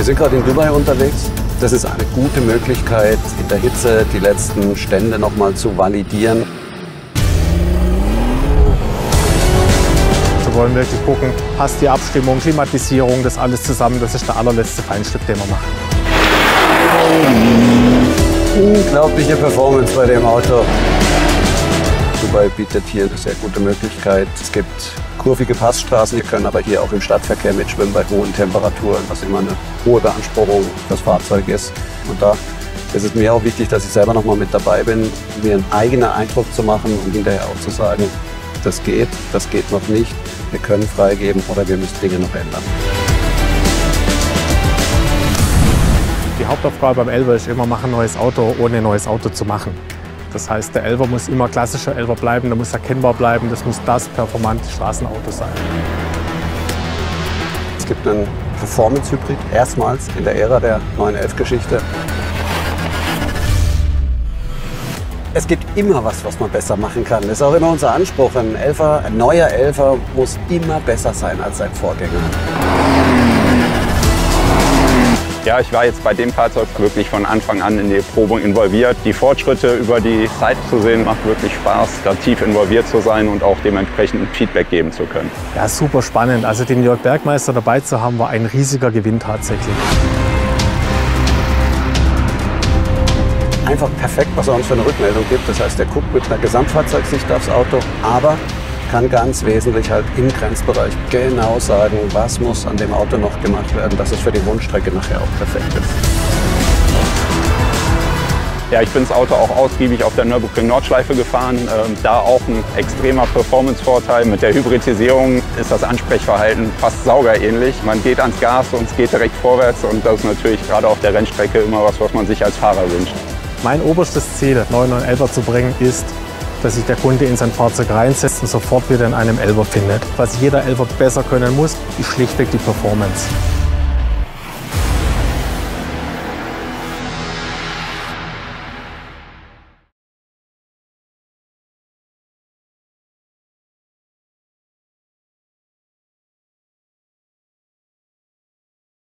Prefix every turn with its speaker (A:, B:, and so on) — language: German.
A: sind gerade in Dubai unterwegs. Das ist eine gute Möglichkeit, in der Hitze die letzten Stände noch mal zu validieren.
B: Wir wollen wirklich gucken, passt die Abstimmung, Klimatisierung, das alles zusammen. Das ist der allerletzte Feinschliff, den wir machen.
A: Unglaubliche Performance bei dem Auto. Dubai bietet hier eine sehr gute Möglichkeit. Es gibt kurvige Passstraßen, die können aber hier auch im Stadtverkehr mitschwimmen bei hohen Temperaturen, was immer eine hohe Beanspruchung fürs Fahrzeug ist. Und da ist es mir auch wichtig, dass ich selber noch mal mit dabei bin, mir einen eigenen Eindruck zu machen und hinterher auch zu sagen, das geht noch nicht, wir können freigeben oder wir müssen Dinge noch ändern.
B: Die Hauptaufgabe beim Elva ist immer, machen ein neues Auto, ohne ein neues Auto zu machen. Das heißt, der Elva muss immer klassischer Elva bleiben, der muss erkennbar bleiben, das muss das performante Straßenauto sein.
A: Es gibt einen Performance-Hybrid, erstmals in der Ära der 911-Geschichte. Es gibt immer was man besser machen kann. Das ist auch immer unser Anspruch. Ein neuer Elva muss immer besser sein als sein Vorgänger.
C: Ja, ich war jetzt bei dem Fahrzeug wirklich von Anfang an in die Erprobung involviert. Die Fortschritte über die Zeit zu sehen, macht wirklich Spaß, da tief involviert zu sein und auch dementsprechend Feedback geben zu können.
B: Ja, super spannend. Also den Jörg Bergmeister dabei zu haben, war ein riesiger Gewinn tatsächlich.
A: Einfach perfekt, was er uns für eine Rückmeldung gibt. Das heißt, er guckt mit einer Gesamtfahrzeugsicht aufs Auto, aber kann ganz wesentlich halt im Grenzbereich genau sagen, was muss an dem Auto noch gemacht werden, dass es für die Rundstrecke nachher auch perfekt ist.
C: Ja, ich bin das Auto auch ausgiebig auf der Nürburgring-Nordschleife gefahren. Da auch ein extremer Performance-Vorteil. Mit der Hybridisierung ist das Ansprechverhalten fast saugerähnlich. Man geht ans Gas und es geht direkt vorwärts und das ist natürlich gerade auf der Rennstrecke immer was man sich als Fahrer wünscht.
B: Mein oberstes Ziel, 911 zu bringen, ist, dass sich der Kunde in sein Fahrzeug reinsetzt und sofort wieder in einem Elva findet. Was jeder Elva besser können muss, ist schlichtweg die Performance.